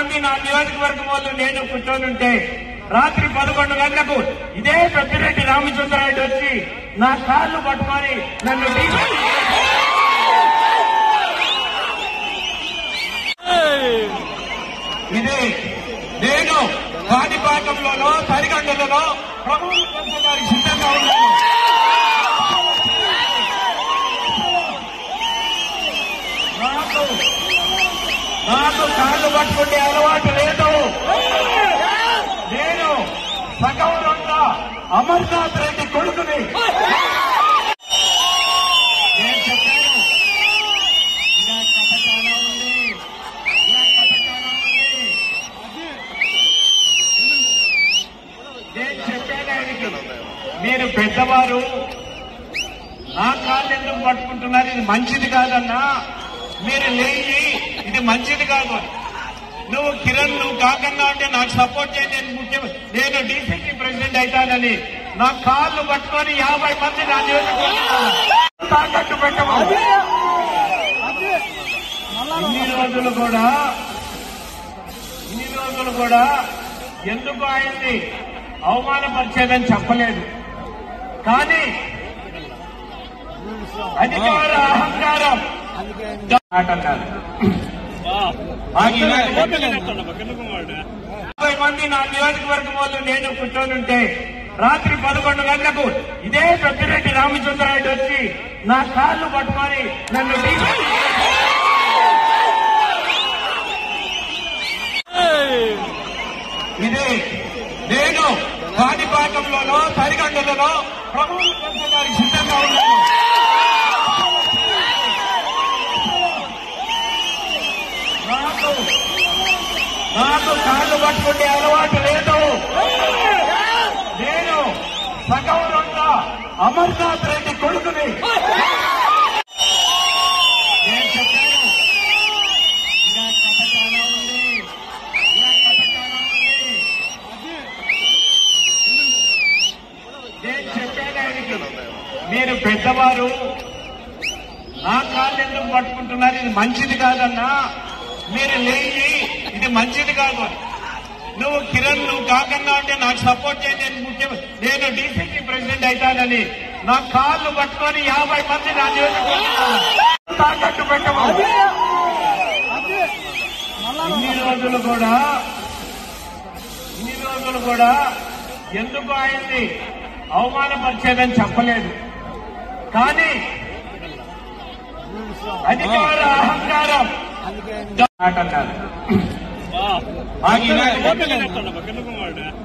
మంది నా నియోజకవర్గం వాళ్ళు నేను కూర్చొనుంటే రాత్రి 11 గంటలకు ఇదే పెద్దిరెడ్డి రామచంద్రారెడ్డి వచ్చి నా కాళ్ళు పట్టుకొని నన్ను ఇదే నేను కాణిపాకంలోనో సరిగండలలో ప్రభుత్వం పెంచడానికి సిద్ధంగా ఉన్నాను. నాకు కాళ్ళు పట్టుకునే అలవాటు లేదు. నేను సగౌరవంగా అమర్నాథ్ రెడ్డి కొడుకుని. నేను చెప్పాను ఇలా కథ చాలా ఉంది, ఇలా కథ చాలా ఉంది. నేను చెప్పాను ఆయనకి, మీరు పెద్దవారు నా కాళ్ళు ఎందుకు పట్టుకుంటున్నారు, ఇది మంచిది కాదన్నా, మీరు లేచి ఇది మంచిది కాదు. నువ్వు కిరణ్ నువ్వు కాకన్నా అంటే నాకు సపోర్ట్ చేయండి, నేను డీసీసీ ప్రెసిడెంట్ అవుతానని నా కాళ్ళు పట్టుకొని 50 మంది నా నియోజకవర్గం తాకట్టు పెట్టము. ఇన్ని రోజులు కూడా ఎందుకు ఆయన్ని అవమానపరిచేదని చెప్పలేదు. కానీ అధికార అహంకారం అన్నారు. 50 మంది నా నియోజకవర్గం వాళ్ళు నేను కూర్చొనుంటే రాత్రి 11 గంటలకు ఇదే పెద్దిరెడ్డి రామచంద్రారెడ్డి వచ్చి నా కాళ్ళు పట్టుకొని నన్ను ఇదే నేను కాణిపాకంలోనో సరిగండలలో ప్రభుత్వం పెంచడానికి సిద్ధంగా ఉన్నాను. నాకు కాళ్ళు పట్టుకునే అలవాటు లేదు. నేను సగౌరవంగా అమర్నాథ్ రెడ్డి కొడుకుని. నేను చెప్పాను ఇలా కథ చాలా ఉంది, ఇలా కథ చాలా ఉంది. నేను చెప్పాను ఆయనకి, మీరు పెద్దవారు నా కాళ్ళు ఎందుకు పట్టుకుంటున్నారు, ఇది మంచిది కాదన్నా, మీరు లేచి ఇది మంచిది కాదు. నువ్వు కిరణ్ నువ్వు కాకన్నా అంటే నాకు సపోర్ట్ చేయండి, నేను డీసీసీ ప్రెసిడెంట్ అవుతానని నా కాళ్ళు పట్టుకొని 50 మంది నా నియోజకవర్గం తాకట్టు పెట్టము. ఇన్ని రోజులు కూడా ఎందుకు ఆయన్ని అవమానపరిచేదని చెప్పలేదు. కానీ అధికార అహంకారం అన్నారు.